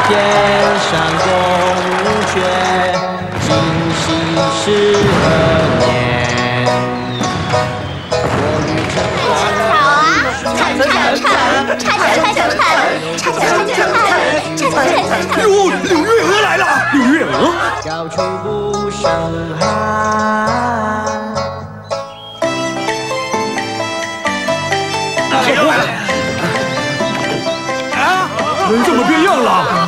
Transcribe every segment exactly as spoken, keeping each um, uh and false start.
天上宫阙，今夕是何年？我欲乘好啊，唱唱唱唱唱唱唱唱唱唱唱唱唱。 哟，柳月娥来了！柳月娥， 高处不胜寒。 哎呦！啊，人怎么变样了？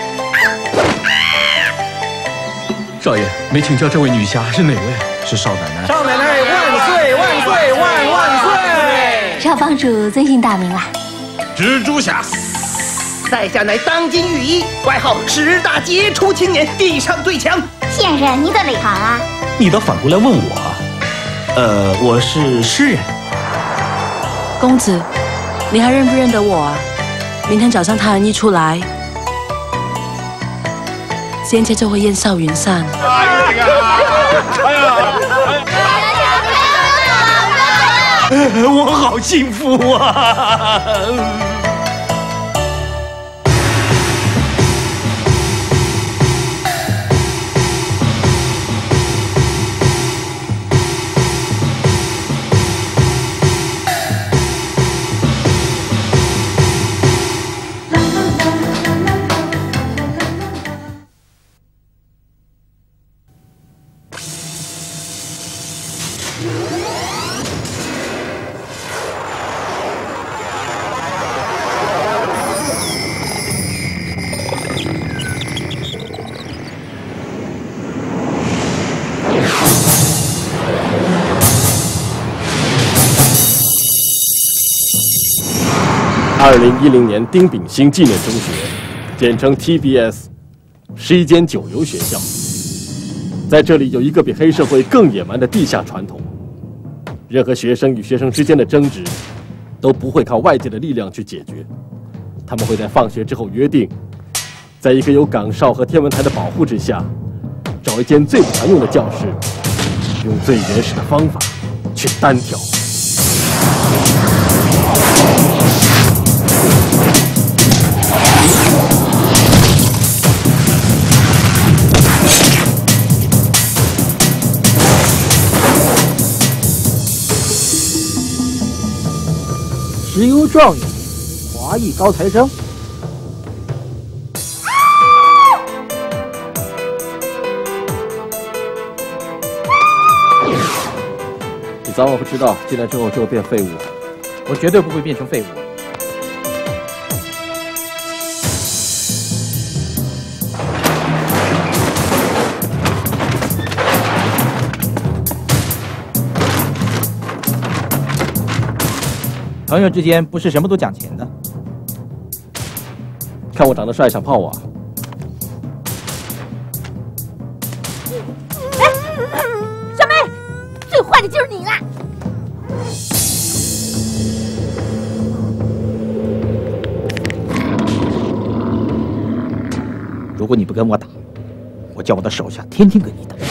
少爷，没请教这位女侠是哪位？是少奶奶。 少奶奶万岁万岁万万岁！ 少帮主尊姓大名啊？ 蜘蛛侠。 在下乃当今御医，外号十大杰出青年，地上最强。 先生，你在哪行啊？ 你倒反过来问我啊？呃，我是诗人。 公子，你还认不认得我啊？明天早上太阳一出来，仙界就会烟消云散。 哎呀！哎呀！我好幸福啊！ 二零一零年丁秉兴纪念中学，简称 T B S， 是一间九流学校。在这里有一个比黑社会更野蛮的地下传统：任何学生与学生之间的争执，都不会靠外界的力量去解决。他们会在放学之后约定，在一个有岗哨和天文台的保护之下，找一间最不常用的教室，用最原始的方法去单挑。 石油状元，华裔高材生。 你早晚会知道，进来之后就会变废物。 我绝对不会变成废物。朋友之间不是什么都讲钱的。 看我长得帅，想泡我啊？ 哎，小梅，最坏的就是你啦！ 如果你不跟我打，我叫我的手下天天跟你打。